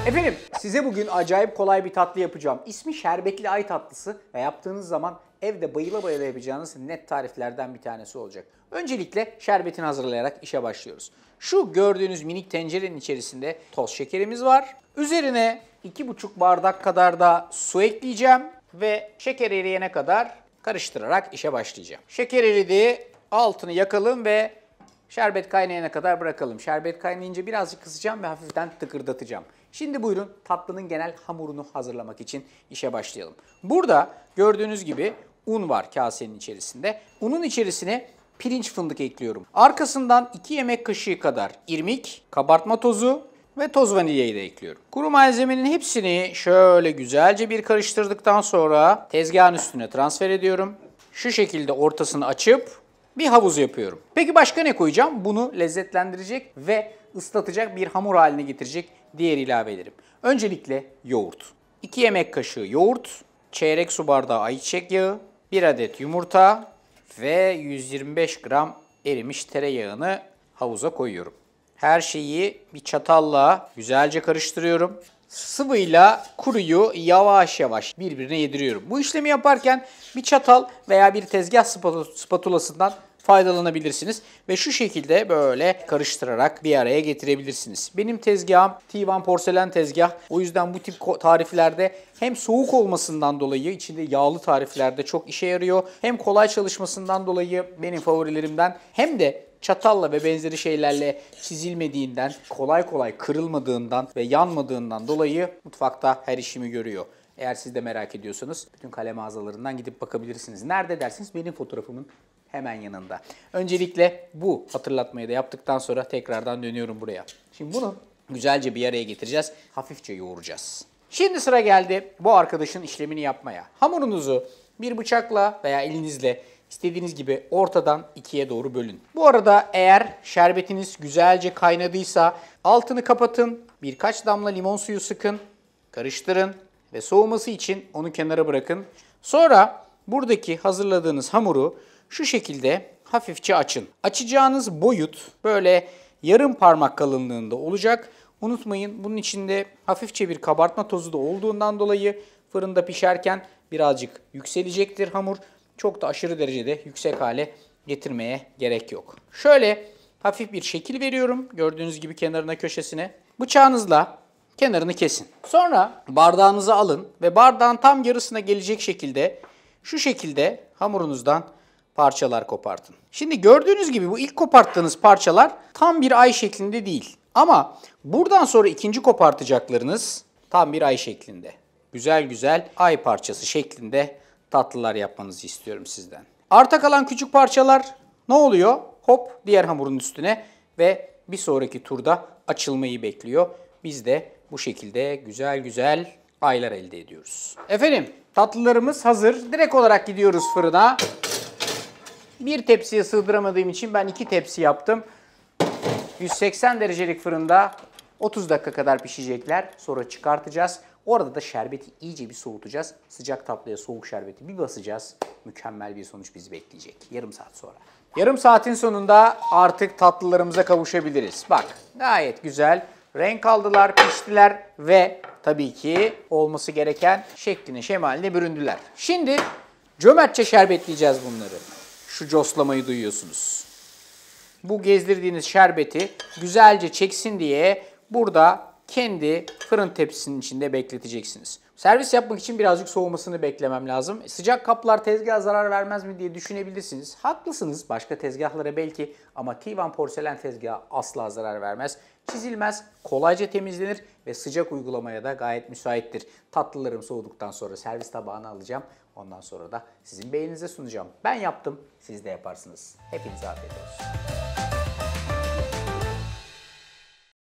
Efendim size bugün acayip kolay bir tatlı yapacağım. İsmi şerbetli ay tatlısı ve yaptığınız zaman evde bayıla bayıla yapacağınız net tariflerden bir tanesi olacak. Öncelikle şerbetini hazırlayarak işe başlıyoruz. Şu gördüğünüz minik tencerenin içerisinde toz şekerimiz var. Üzerine 2,5 bardak kadar da su ekleyeceğim ve şeker eriyene kadar karıştırarak işe başlayacağım. Şeker eridi, altını yakalım ve şerbet kaynayana kadar bırakalım. Şerbet kaynayınca birazcık kısacağım ve hafiften tıkırdatacağım. Şimdi buyurun tatlının genel hamurunu hazırlamak için işe başlayalım. Burada gördüğünüz gibi un var kasenin içerisinde. Unun içerisine pirinç fındık ekliyorum. Arkasından 2 yemek kaşığı kadar irmik, kabartma tozu ve toz vanilyayı da ekliyorum. Kuru malzemenin hepsini şöyle güzelce bir karıştırdıktan sonra tezgahın üstüne transfer ediyorum. Şu şekilde ortasını açıp bir havuz yapıyorum. Peki başka ne koyacağım? Bunu lezzetlendirecek ve ıslatacak bir hamur haline getirecek diğer ilave. Öncelikle yoğurt. 2 yemek kaşığı yoğurt, çeyrek su bardağı ayçiçek yağı, 1 adet yumurta ve 125 gram erimiş tereyağını havuza koyuyorum. Her şeyi bir çatalla güzelce karıştırıyorum. Sıvıyla kuruyu yavaş yavaş birbirine yediriyorum. Bu işlemi yaparken bir çatal veya bir tezgah spatulasından faydalanabilirsiniz. Ve şu şekilde böyle karıştırarak bir araya getirebilirsiniz. Benim tezgahım T1 porselen tezgah. O yüzden bu tip tariflerde hem soğuk olmasından dolayı içinde yağlı tariflerde çok işe yarıyor. Hem kolay çalışmasından dolayı benim favorilerimden hem de çatalla ve benzeri şeylerle çizilmediğinden, kolay kolay kırılmadığından ve yanmadığından dolayı mutfakta her işimi görüyor. Eğer siz de merak ediyorsanız bütün kalem mağazalarından gidip bakabilirsiniz. Nerede dersiniz? Benim fotoğrafımın hemen yanında. Öncelikle bu hatırlatmayı da yaptıktan sonra tekrardan dönüyorum buraya. Şimdi bunu güzelce bir araya getireceğiz. Hafifçe yoğuracağız. Şimdi sıra geldi bu arkadaşın işlemini yapmaya. Hamurunuzu bir bıçakla veya elinizle İstediğiniz gibi ortadan ikiye doğru bölün. Bu arada eğer şerbetiniz güzelce kaynadıysa altını kapatın, birkaç damla limon suyu sıkın, karıştırın ve soğuması için onu kenara bırakın. Sonra buradaki hazırladığınız hamuru şu şekilde hafifçe açın. Açacağınız boyut böyle yarım parmak kalınlığında olacak. Unutmayın bunun içinde hafifçe bir kabartma tozu da olduğundan dolayı fırında pişerken birazcık yükselecektir hamur. Çok da aşırı derecede yüksek hale getirmeye gerek yok. Şöyle hafif bir şekil veriyorum. Gördüğünüz gibi kenarına köşesine. Bıçağınızla kenarını kesin. Sonra bardağınızı alın ve bardağın tam yarısına gelecek şekilde şu şekilde hamurunuzdan parçalar kopartın. Şimdi gördüğünüz gibi bu ilk koparttığınız parçalar tam bir ay şeklinde değil. Ama buradan sonra ikinci kopartacaklarınız tam bir ay şeklinde. Güzel güzel ay parçası şeklinde tatlılar yapmanızı istiyorum sizden. Arta kalan küçük parçalar ne oluyor? Hop diğer hamurun üstüne ve bir sonraki turda açılmayı bekliyor. Biz de bu şekilde güzel güzel aylar elde ediyoruz. Efendim tatlılarımız hazır. Direkt olarak gidiyoruz fırına. Bir tepsiye sığdıramadığım için ben 2 tepsi yaptım. 180 derecelik fırında 30 dakika kadar pişecekler. Sonra çıkartacağız. Orada da şerbeti iyice bir soğutacağız. Sıcak tatlıya soğuk şerbeti bir basacağız. Mükemmel bir sonuç bizi bekleyecek. Yarım saat sonra. Yarım saatin sonunda artık tatlılarımıza kavuşabiliriz. Bak gayet güzel. Renk aldılar, piştiler ve tabii ki olması gereken şekline şemaline büründüler. Şimdi cömertçe şerbetleyeceğiz bunları. Şu coslamayı duyuyorsunuz. Bu gezdirdiğiniz şerbeti güzelce çeksin diye burada kendi fırın tepsisinin içinde bekleteceksiniz. Servis yapmak için birazcık soğumasını beklemem lazım. Sıcak kaplar tezgaha zarar vermez mi diye düşünebilirsiniz. Haklısınız başka tezgahlara belki ama T1 porselen tezgahı asla zarar vermez. Çizilmez, kolayca temizlenir ve sıcak uygulamaya da gayet müsaittir. Tatlılarım soğuduktan sonra servis tabağına alacağım. Ondan sonra da sizin beğeninize sunacağım. Ben yaptım, siz de yaparsınız. Hepinize afiyet olsun.